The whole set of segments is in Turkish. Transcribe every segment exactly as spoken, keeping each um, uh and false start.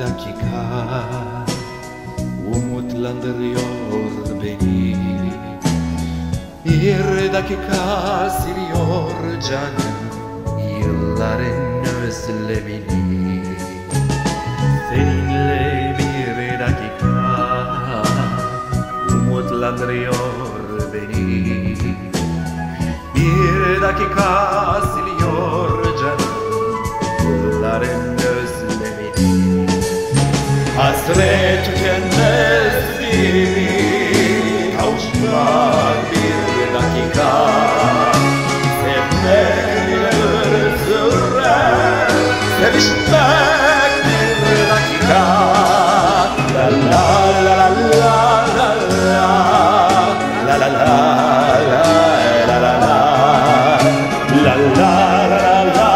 dakika umutlandırıyor beni. Bir dakika siliyor canım yılların özlemini. Seninle bir dakika umutlandırıyor beni. Bir dakika siliyor canım yılların özlemini. Hasret tükenmez gibi kavuşmak bir dakika. Sevmek bir süre, sevişmek bir dakika. La la la la la la la la la la la la la la.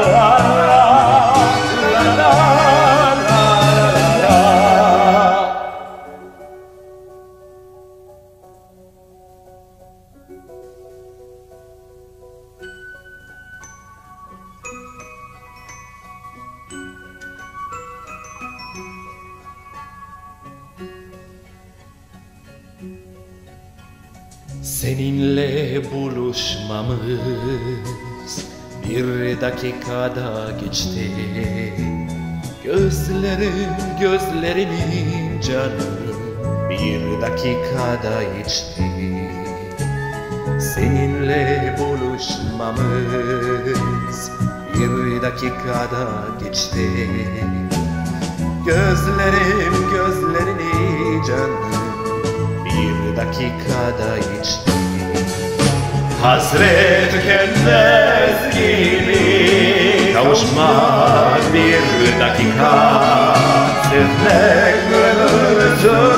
Seninle buluşmamız bir dakikada geçti. Gözlerim gözlerimin canı bir dakikada içti. Seninle buluşmamız bir dakikada geçti. Gözlerim gözlerini canım bir dakikada içti. Hasret tükenmez gibi kavuşmak bir dakika. Sevmek ömür